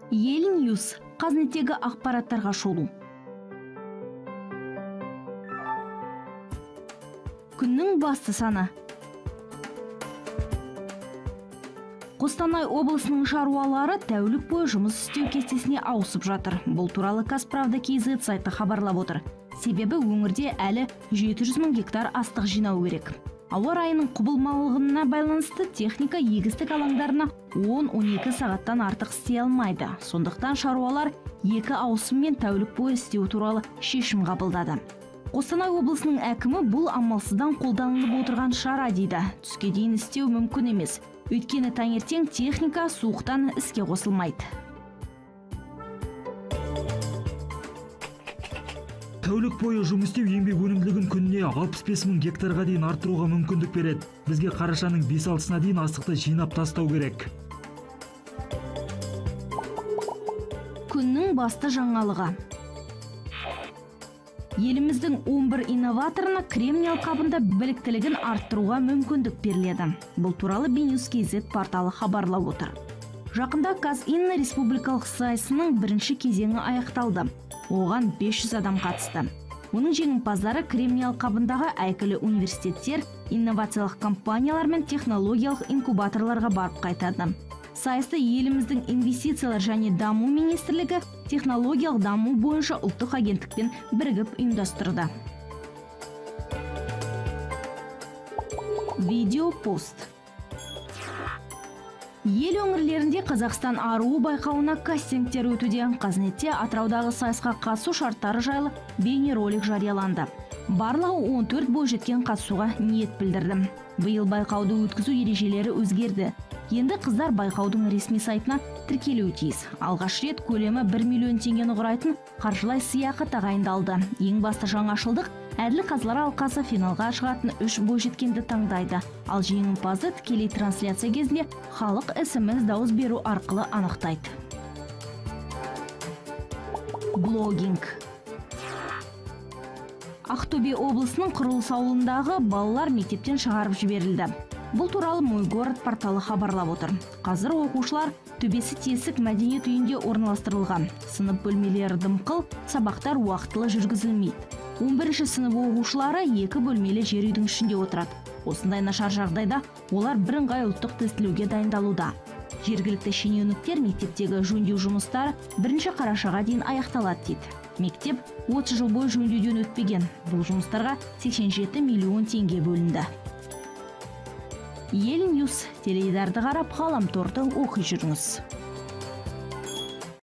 Ел Ньюс қазнеттегі ақпараттарға шолу. Күннің басты саны. Қостанай облысының шаруалары тәулік бойы жұмыс істеу кестесіне ауысып жатыр. Бұл туралы Қазправда KZ сайты хабарлап отыр. Себебі өңірде әлі 700 мың гектар астық жинау керек. Ауа райының құбылмалылығына байланысты техника егістік алаңдарына 10-12 сағаттан артық істей алмайды. Сондықтан шаруалар 2 ауысыммен тәулік бойы істеу туралы шешім қабылдады. Қостанай облысының әкімі бұл амалсыздан қолданылып отырған шара дейді. Түске дейін істеу мүмкін емес. Өйткені таңертең техника суықтан іске қосылмайды. Тәулік бойы жұмыс істеу еңбек өнімділігін күніне 65 мың гектарға дейін арттыруға мүмкіндік береді. Бізге қарашаның 5-6-сына дейін астықты жинап тастау керек. Күннің басты жаңалығы. Еліміздің 11 инноваторына кремний алқабында біліктілігін арттыруға мүмкіндік беріледі. Бұл туралы BNews KZ порталы хабарлап отыр. Жақында Қазинна республикалық сайысының бірінші кезеңі аяқталды. Оған 500 адам қатысты. Оның жеңімпаздары кремний алқабындағы әйгілі университеттер, инновациялық компаниялар мен технологиялық инкубаторларға барып қайтады. Сайысты еліміздің инвестициялар және даму министрлігі технологиялық даму бойынша ұлттық агенттікпен бірігіп ұйымдастырды. Видео пост. Ел өңірлерінде Қазақстан аруы байқауына кастингтер өтуде. Қазнетте Атыраудағы сайысқа қатысу шарттары жайлы бейнеролик жарияланды. Барлығы 14 бойжеткен қатысуға ниет білдірді. Биыл байқауды өткізу ережелері өзгерді. Енді қыздар байқаудың ресми сайтына тіркелуі тиіс. Алғаш рет көлемі 1 миллион теңгені құрайтын қаржылай сыйақы тағайындалды. Ең басты жаңашылдық әділ қазылар алқасы финалға шығатын 3 бойжеткенді таңдайды. Ал жеңімпазды тікелей трансляция кезінде халық SMS дауыс беру арқылы анықтайды. Блогинг. Ақтөбе облысының Құрылыс ауылындағы балалар мектептен шығарып жіберілді. Бұл туралы Мой город порталы хабарлап отыр. Қазір оқушылар төбесі тесік мәдениет үйінде орналастырылған. Сынып бөлмелері дымқыл, сабақтар уақытылы жүргізілмейді. 11 сынып оқушылары 2 бөлмелі жер үйдің ішінде отырады. Осындай нашар жағдайда олар бірыңғай ұлттық тестілеуге дайындалуда. Жергілікті шенеуніктер мектептегі жөндеу жұмыстары 1 қарашаға дейін аяқталады дейді. Мектеп 30 жыл бойы жөндеуден өтпеген. Бұл жұмыстарға 87 миллион теңге бөлінді. Ел Ньюс теледидарды қарап ғаламторды оқи жүріңіз.